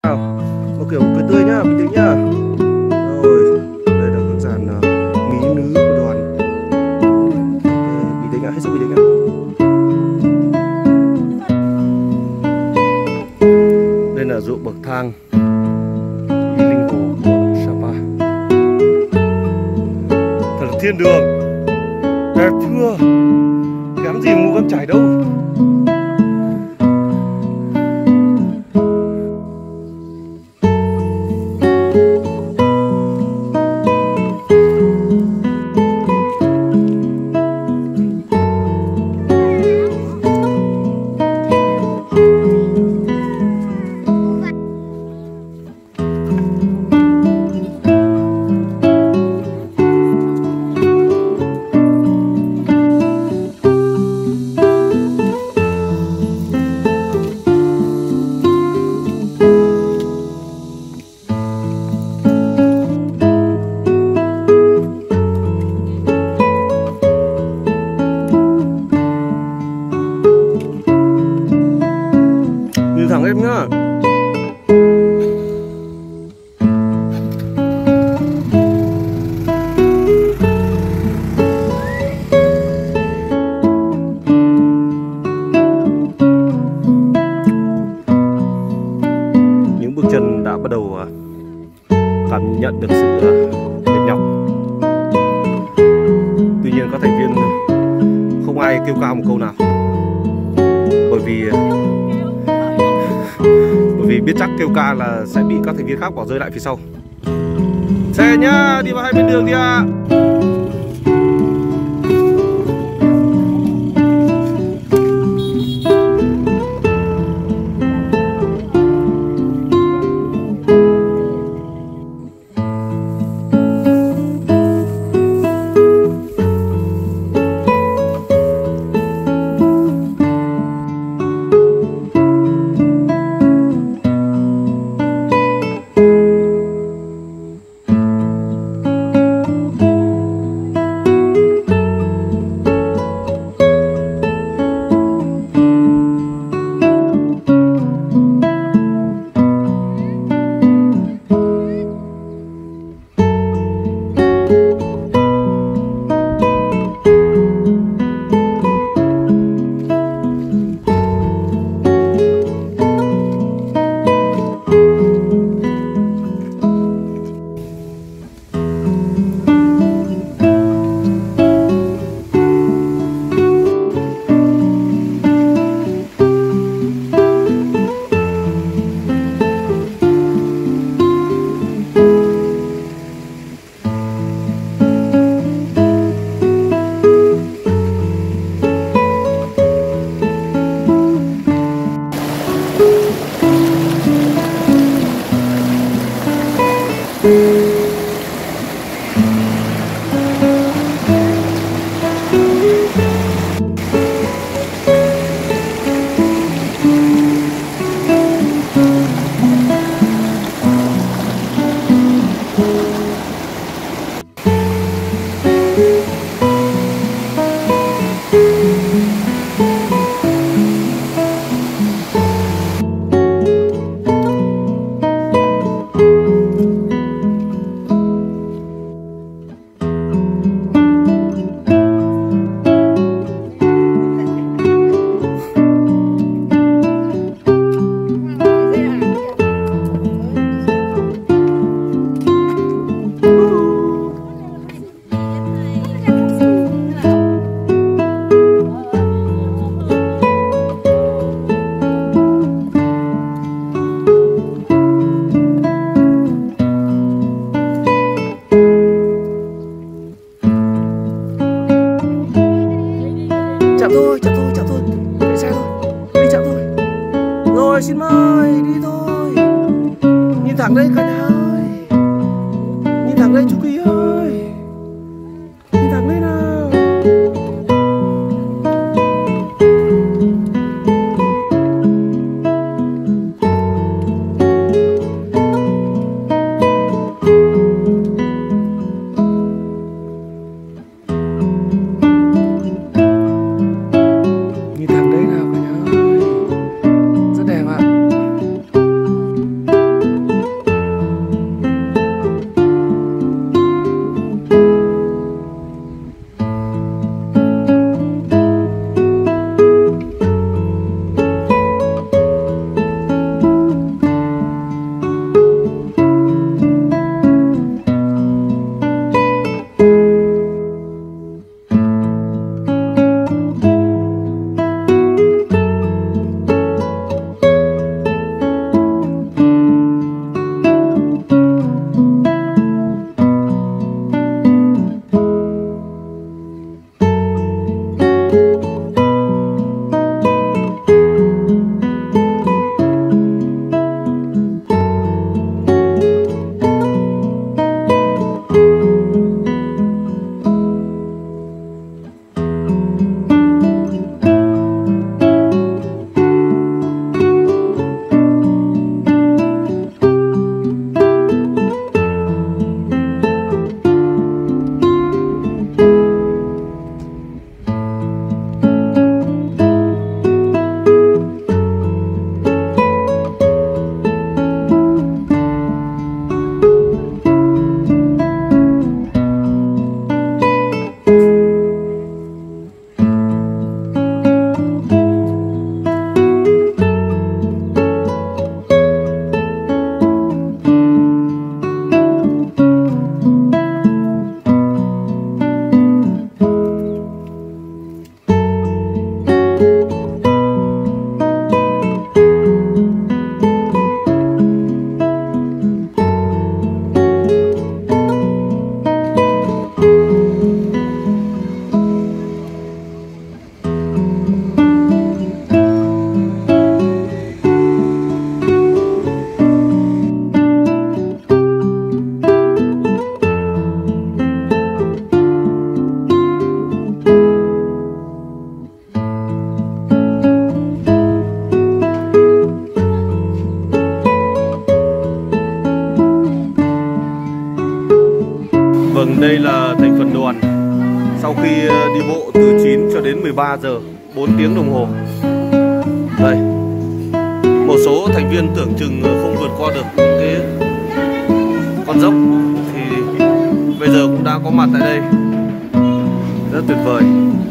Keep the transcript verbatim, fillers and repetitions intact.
nào. Một kiểu cười tươi nhá, bình tĩnh nhá. Rồi, đây là các dàn uh, mỹ nữ của đoàn. Okay, bình tĩnh nhá, hết sức bình tĩnh nhá. Đây là ruộng bậc thang đi linh hồ của Sapa. Thật là thiên đường. Đẹp chưa? Kém gì Mù Căng Chải đâu. Thẳng em nhá. Những bước chân đã bắt đầu cảm nhận được sự mệt nhọc. Tuy nhiên các thành viên không ai kêu cao một câu nào, bởi vì vì biết chắc kêu ca là sẽ bị các thành viên khác bỏ rơi lại phía sau. Xe nhá, đi vào hai bên đường đi ạ. Chậm thôi, chậm thôi, chậm thôi. Để xe thôi. Đi chậm thôi. Rồi, xin mời, đi thôi. Nhìn thẳng đây cả nhà ơi. Nhìn thẳng đây chú Kỳ ơi. Nhìn thẳng đây nào. Nhìn thẳng đây nào cả nhà ơi. Rất đẹp ạ. Vâng, đây là thành phần đoàn. Sau khi đi bộ từ chín cho đến mười ba giờ, bốn tiếng đồng hồ. Đây, một số thành viên tưởng chừng không vượt qua được cái con dốc thì bây giờ cũng đã có mặt tại đây. Rất tuyệt vời.